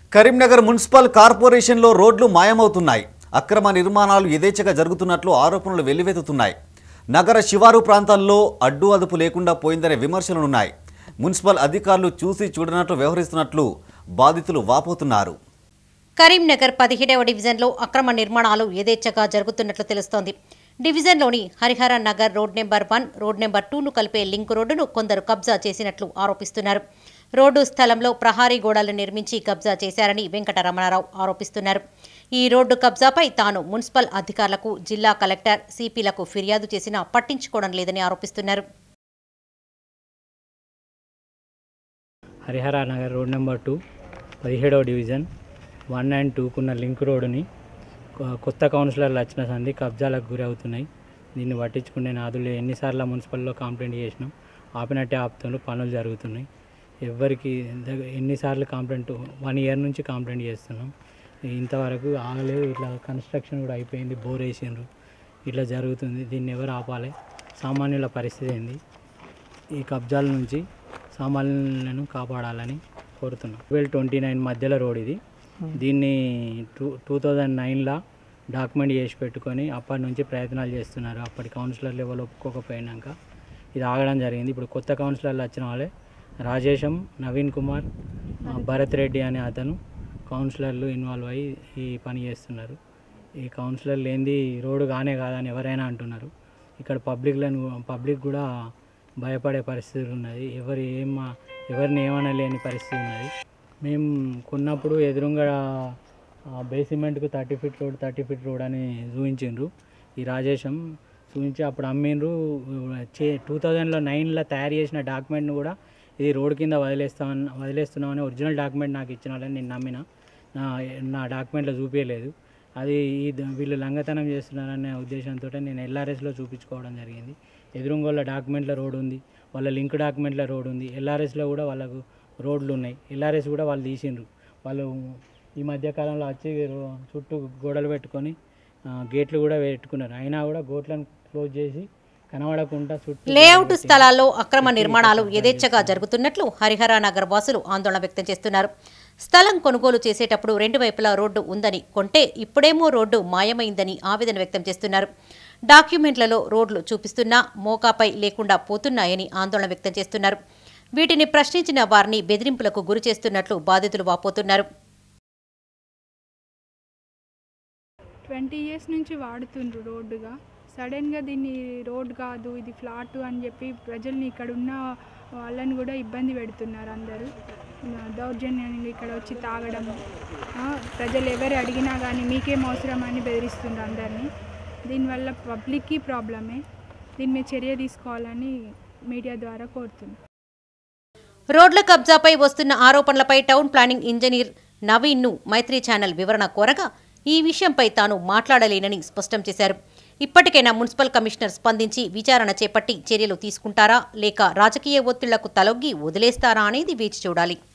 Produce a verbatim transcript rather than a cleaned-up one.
Karimnagar municipal కార్పొరేషన్లో రోడ్లు మాయమవుతున్నాయి. అక్రమ నిర్మాణాలు యథేచ్ఛగా జరుగుతున్నట్లు ఆరోపణలు వెల్లువెత్తుతున్నాయి. నగర శివారు ప్రాంతాల్లో అడ్డు అదుపు లేకుండా పోయిందనే విమర్శలున్నాయి. మున్సిపల్ అధికారులు చూసి చూడనట్లు వ్యవహరిస్తున్నట్లు బాధితులు వాపోతున్నారు. కరీంనగర్ పదిహేడవ డివిజన్లో అక్రమ నిర్మాణాలు యథేచ్ఛగా జరుగుతున్నట్లు తెలుస్తోంది. డివిజన్లోని Harihara Nagar road number one, road number టూను కలిపే లింక్ రోడ్డును కొందరు కబ్జా చేసినట్లు ఆరోపిస్తున్నారు. రోడ్డు స్థలంలో ప్రహారీ గోడలు నిర్మించి కబ్జా చేశారని వెంకటరమణారావు ఆరోపిస్తున్నారు. ఈ రోడ్డు కబ్జాపై తాను మున్సిపల్ అధికారులకు, జిల్లా కలెక్టర్, సిపిలకు ఫిర్యాదు చేసినా పట్టించుకోవడం లేదని ఆరోపిస్తున్నారు. Harihara Nagar road number two, పదిహేడవ డివిజన్ వన్ అండ్ టూకున్న లింక్ రోడ్డుని కొత్త కౌన్సిలర్లు వచ్చిన సంది కబ్జాలకు గురి అవుతున్నాయి. దీన్ని పట్టించుకునే నాదులు ఎన్నిసార్లు మున్సిపల్లో కంప్లైంట్ చేసినాం, ఆపినట్టే ఆపుతున్నారు, పనులు జరుగుతున్నాయి. ఎవరికి ఎన్నిసార్లు కంప్లైంట్, వన్ ఇయర్ నుంచి కంప్లైంట్ చేస్తున్నాం, ఇంతవరకు ఆగలేదు. ఇట్లా కన్స్ట్రక్షన్ కూడా అయిపోయింది, బోర్ వేసిండ్రు, ఇట్లా జరుగుతుంది. దీన్ని ఎవరు ఆపాలి? సామాన్యుల పరిస్థితి ఏంది? ఈ కబ్జాల నుంచి సామాన్యులను కాపాడాలని కోరుతున్నాం. ట్వెల్వ్ ట్వంటీ నైన్ మధ్యలో రోడ్ ఇది. దీన్ని టూ టూ థౌజండ్ నైన్లో డాక్యుమెంట్ చేసి పెట్టుకొని అప్పటి నుంచి ప్రయత్నాలు చేస్తున్నారు. అప్పటి కౌన్సిలర్లు ఎవరు ఒప్పుకోకపోయినాక ఇది ఆగడం జరిగింది. ఇప్పుడు కొత్త కౌన్సిలర్లు వచ్చిన వాళ్ళే రాజేశం, నవీన్ కుమార్, భరత్ రెడ్డి అనే అతను కౌన్సిలర్లు ఇన్వాల్వ్ అయ్యి ఈ పని చేస్తున్నారు. ఈ కౌన్సిలర్లు ఏంది రోడ్డు కానే కాదని ఎవరైనా అంటున్నారు. ఇక్కడ పబ్లిక్లను పబ్లిక్ కూడా భయపడే పరిస్థితులు ఉన్నది. ఎవరు ఏం ఎవరిని ఏమనలేని పరిస్థితి ఉన్నది. మేము కొన్నప్పుడు ఎదురుగా బేసిమెంట్కు thirty feet road thirty feet road అని చూపించిండ్రు. ఈ రాజేశం చూపించి అప్పుడు అమ్మిండ్రు. చే టూ థౌజండ్లో నైన్లో తయారు చేసిన డాక్యుమెంట్ను కూడా ఇది రోడ్ కింద వదిలేస్తామని వదిలేస్తున్నామని ఒరిజినల్ డాక్యుమెంట్ నాకు ఇచ్చిన వాళ్ళని నేను నమ్మిన. నా నా డాక్యుమెంట్లో చూపించలేదు. అది ఈ వీళ్ళు లంగతనం చేస్తున్నారనే ఉద్దేశంతో నేను ఎల్ఆర్ఎస్లో చూపించుకోవడం జరిగింది. ఎదురుంగోళ్ళ డాక్యుమెంట్లో రోడ్ ఉంది, వాళ్ళ లింక్ డాక్యుమెంట్లో రోడ్ ఉంది, ఎల్ఆర్ఎస్లో కూడా వాళ్ళకు రోడ్లు ఉన్నాయి. ఎల్ఆర్ఎస్ కూడా వాళ్ళు తీసిండ్రు. వాళ్ళు ఈ మధ్యకాలంలో వచ్చి చుట్టూ గోడలు పెట్టుకొని గేట్లు కూడా పెట్టుకున్నారు. అయినా కూడా గోట్లను క్లోజ్ చేసి కనబడకుండా చుట్టూ లేఅవుట్ స్థలాల్లో అక్రమ నిర్మాణాలు యథేచ్ఛగా జరుగుతున్నట్లు హరిహర నగర్ వాసులు ఆందోళన వ్యక్తం చేస్తున్నారు. స్థలం కొనుగోలు చేసేటప్పుడు రెండు వైపులా రోడ్డు ఉందని, కొంటే ఇప్పుడేమో రోడ్డు మాయమైందని ఆవేదన వ్యక్తం చేస్తున్నారు. డాక్యుమెంట్లలో రోడ్లు చూపిస్తున్నా మోకాపై లేకుండా పోతున్నాయని ఆందోళన వ్యక్తం చేస్తున్నారు. వీటిని ప్రశ్నించిన వారిని బెదిరింపులకు గురి చేస్తున్నట్లు బాధితులు వాపోతున్నారు. ట్వంటీ ఇయర్స్ నుంచి వాడుతుండ్రు రోడ్డుగా. సడన్గా దీన్ని రోడ్ కాదు, ఇది ఫ్లాట్ అని చెప్పి ప్రజల్ని ఇక్కడ ఉన్న వాళ్ళని కూడా ఇబ్బంది పెడుతున్నారు. అందరూ దౌర్జన్యాన్ని ఇక్కడ వచ్చి తాగడం, ప్రజలు ఎవరు అడిగినా కానీ మీకేం అవసరం అని బెదిరిస్తున్నారు అందరినీ. దీనివల్ల పబ్లిక్కి ప్రాబ్లమే. దీని మీద చర్య తీసుకోవాలని మీడియా ద్వారా కోరుతున్నాం. రోడ్ల కబ్జాపై వస్తున్న ఆరోపణలపై టౌన్ ప్లానింగ్ ఇంజనీర్ నవీన్ను మైత్రి ఛానల్ వివరణ కోరగా ఈ విషయంపై తాను మాట్లాడలేనని స్పష్టం చేశారు. ఇప్పటికైనా మున్సిపల్ కమిషనర్ స్పందించి విచారణ చేపట్టి చర్యలు తీసుకుంటారా లేక రాజకీయ ఒత్తిళ్లకు తలొగ్గి వదిలేస్తారా అనేది వేచి చూడాలి.